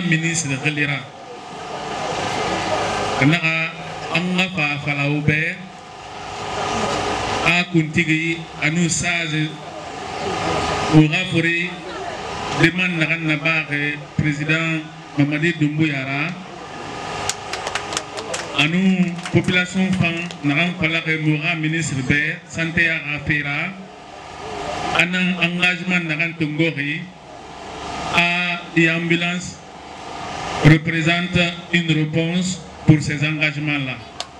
ministre Galera. Naka anga fa falaube a kuntigi anu sage ura fori demande nakan nabare président Mamadi Doumbouya anu population fan nakan falake mura ministre be santé a affaire anang engagement nakan tungori a ambulance représente une réponse pour ces engagements-là.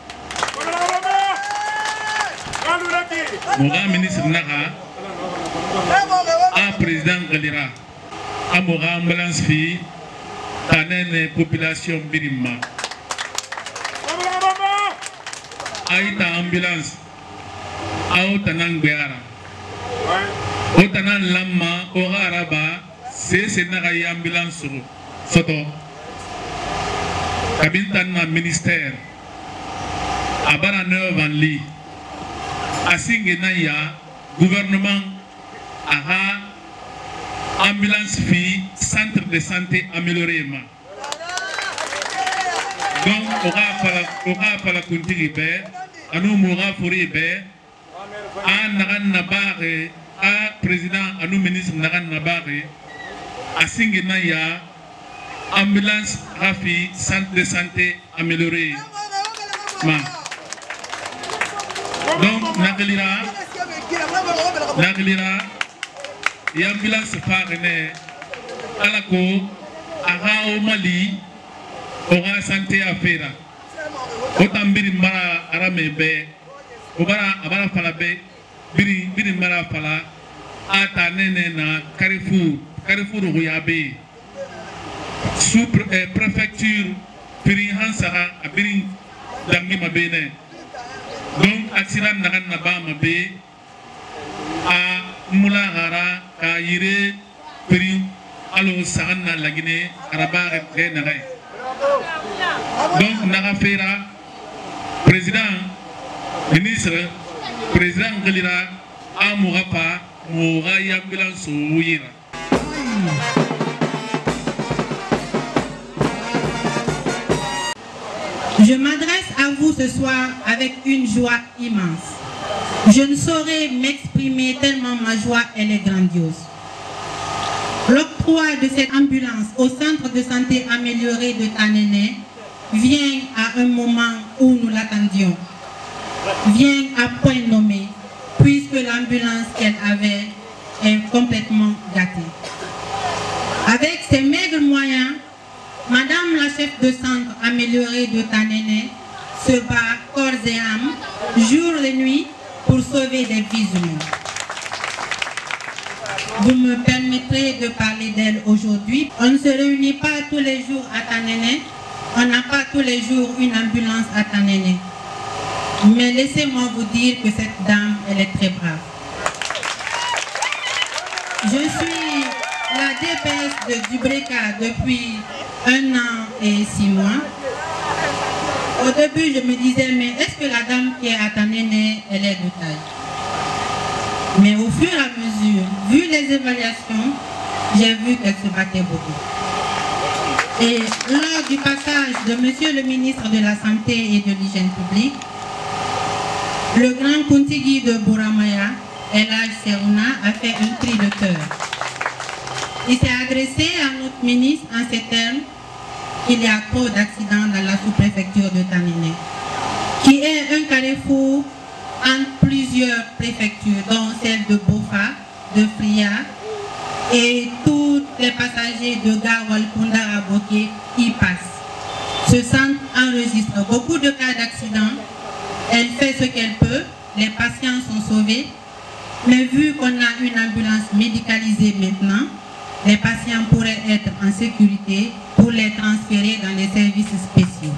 Moura ministre Naka, a président Galera, a Moura ambulance fille, tanene population Birima. Aïta ambulance, a Otanan Béara, Otanan Lama, Ora Araba, c'est Naka ambulance Soto. Kabintan na ministère abara neuve en lit asingena ya gouvernement aha ambulance fille centre de santé amélioré ma donc oka fala kuntigi be anu moura fori be a nagan nabare a président anu ministre nagan nabare asingena ya ambulance Rafi, centre de santé amélioré. Donc, Naglira, et ambulance farine à la cour, à au Mali, aura santé à faire. Autant Birimara Aramebe, Obara Abara Falabe, Birimara Fala, Atanena, Carrefour Rouyabe. Sous préfecture Pirihan Sara à Birin Dangi Mabene. Donc, accident Nagan Naba Mabe à Moulahara, à Yire, Pirin, Alo Sarana la Guinée, Arabar et Nare. Donc, Narafera, président, ministre, président Galera, à Mourapa, Moura Yambulance Ouira. Je m'adresse à vous ce soir avec une joie immense. Je ne saurais m'exprimer tellement ma joie, elle est grandiose. L'octroi de cette ambulance au centre de santé amélioré de Tanene vient à un moment où nous l'attendions. Vient à point nommé, puisque l'ambulance qu'elle avait est complètement gâtée. Avec ces maigres moyens, Madame la chef de centre amélioré de Tanene se bat corps et âme, jour et nuit, pour sauver des vies humaines. Vous me permettrez de parler d'elle aujourd'hui. On ne se réunit pas tous les jours à Tanene, on n'a pas tous les jours une ambulance à Tanene. Mais laissez-moi vous dire que cette dame, elle est très brave. Je suis la DPS de Dubreka depuis 1 an et 6 mois. Au début, je me disais, mais est-ce que la dame qui est à Tanene, elle est de taille? Mais au fur et à mesure, vu les évaluations, j'ai vu qu'elle se battait beaucoup. Et lors du passage de Monsieur le ministre de la Santé et de l'Hygiène publique, le grand Kuntigi de Bouramaya, Elhaj Serouna, a fait un cri de cœur. Il s'est adressé à notre ministre en ces termes: il y a trop d'accidents dans la sous-préfecture de Tanene, qui est un carrefour entre plusieurs préfectures, dont celle de Bofa, de Fria, et tous les passagers de Gawal, Kunda, Aboké y passent. Ce centre enregistre beaucoup de cas d'accidents. Elle fait ce qu'elle peut, les patients sont sauvés, mais vu qu'on a une ambulance médicalisée maintenant, les patients pourraient être en sécurité pour les transférer dans les services spéciaux.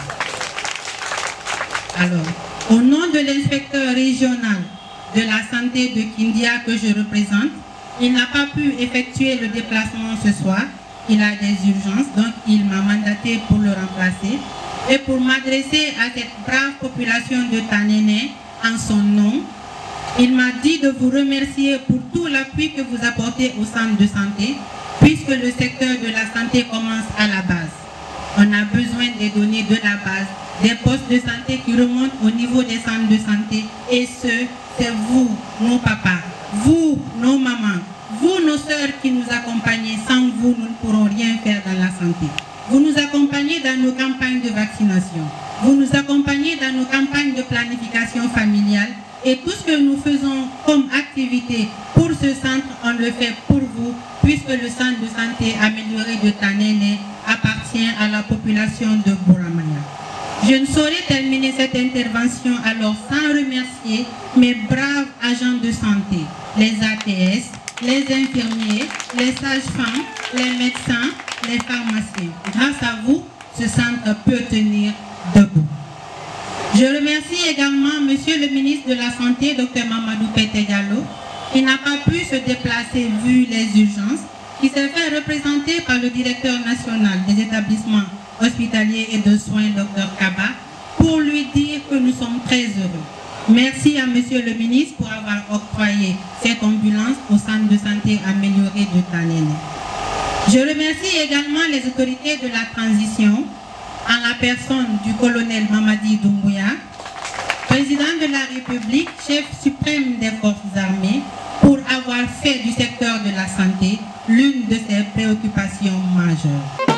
Alors, au nom de l'inspecteur régional de la santé de Kindia que je représente, il n'a pas pu effectuer le déplacement ce soir. Il a des urgences, donc il m'a mandaté pour le remplacer et pour m'adresser à cette brave population de Tanene en son nom. Il m'a dit de vous remercier pour tout l'appui que vous apportez au centre de santé, puisque le secteur de la santé commence à la base. On a besoin des données de la base, des postes de santé qui remontent au niveau des centres de santé. Et c'est vous, nos papas, vous, nos mamans, vous, nos sœurs qui nous accompagnez. Sans vous, nous ne pourrons rien faire dans la santé. Vous nous accompagnez dans nos campagnes de vaccination. Vous nous accompagnez dans nos campagnes de planification familiale. Et tout ce que nous faisons comme activité pour ce centre, on le fait pour vous, puisque le centre de santé amélioré de Tanene appartient à la population de Bouramaya. Je ne saurais terminer cette intervention alors sans remercier mes braves agents de santé, les ATS, les infirmiers, les sages-femmes, les médecins, les pharmaciens. Grâce à vous, ce centre peut tenir debout. Je remercie également Monsieur le ministre de la Santé, Dr Mamadou Pété Diallo, qui n'a pas pu se déplacer vu les urgences, qui s'est fait représenter par le directeur national des établissements hospitaliers et de soins, Dr Kaba, pour lui dire que nous sommes très heureux. Merci à Monsieur le ministre pour avoir octroyé cette ambulance au centre de santé amélioré de Tanene. Je remercie également les autorités de la transition, en la personne du colonel Mamadi Doumbouya, président de la République, chef suprême des forces armées, pour avoir fait du secteur de la santé l'une de ses préoccupations majeures.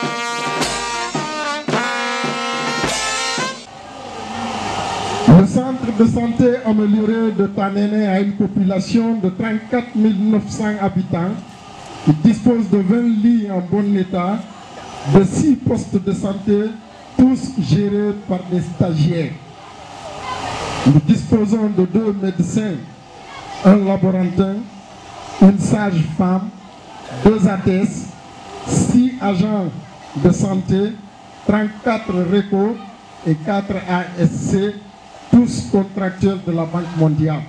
Le centre de santé amélioré de Tanene a une population de 34 900 habitants. Il dispose de 20 lits en bon état, de 6 postes de santé, tous gérés par des stagiaires. Nous disposons de 2 médecins, un laborantin, une sage-femme, 2 ATS, 6 agents de santé, 34 RECO et 4 ASC, tous contractuels de la Banque mondiale.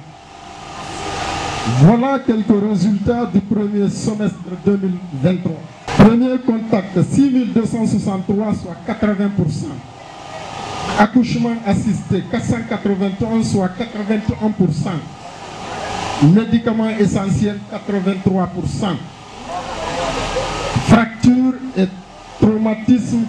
Voilà quelques résultats du premier semestre 2023. Premier contact, 6263, soit 80%. Accouchement assisté, 481, soit 81%. Médicaments essentiels, 83%. Fracture et traumatisme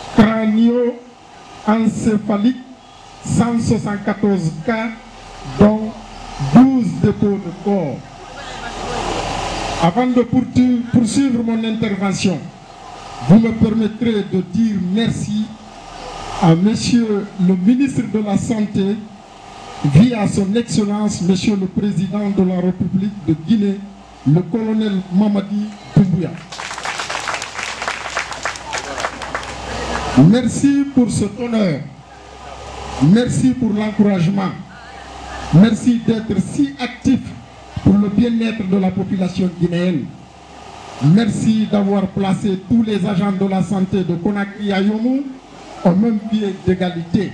crânio-encéphalique, 174 cas, dont 12 dépôts de corps. Avant de poursuivre mon intervention, vous me permettrez de dire merci à Monsieur le ministre de la Santé, via son Excellence Monsieur le Président de la République de Guinée, le colonel Mamadi Doumbouya. Merci pour cet honneur. Merci pour l'encouragement. Merci d'être si actif pour le bien-être de la population guinéenne. Merci d'avoir placé tous les agents de la santé de Conakry à Yomou au même pied d'égalité.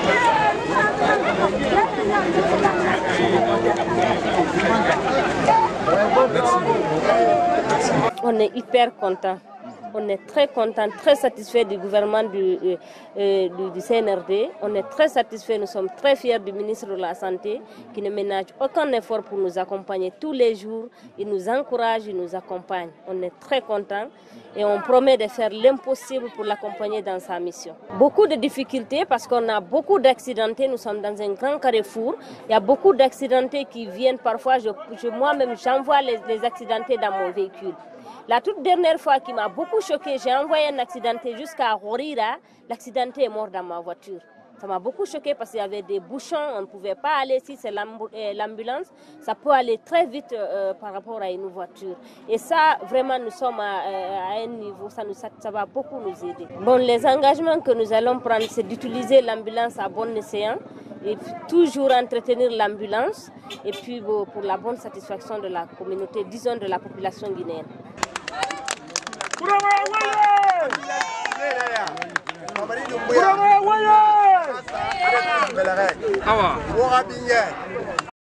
On est hyper content. On est très content, très satisfait du gouvernement du CNRD. On est très satisfait, nous sommes très fiers du ministre de la Santé qui ne ménage aucun effort pour nous accompagner tous les jours. Il nous encourage, il nous accompagne. On est très content et on promet de faire l'impossible pour l'accompagner dans sa mission. Beaucoup de difficultés parce qu'on a beaucoup d'accidentés. Nous sommes dans un grand carrefour. Il y a beaucoup d'accidentés qui viennent parfois. Moi-même, j'envoie les accidentés dans mon véhicule. La toute dernière fois qui m'a beaucoup choqué, j'ai envoyé un accidenté jusqu'à Horira. L'accidenté est mort dans ma voiture. Ça m'a beaucoup choqué parce qu'il y avait des bouchons, on ne pouvait pas aller. Si c'est l'ambulance, ça peut aller très vite par rapport à une voiture. Et ça, vraiment, nous sommes à un niveau, ça va beaucoup nous aider. Bon, les engagements que nous allons prendre, c'est d'utiliser l'ambulance à bon escient et puis toujours entretenir l'ambulance et puis pour la bonne satisfaction de la communauté, disons de la population guinéenne.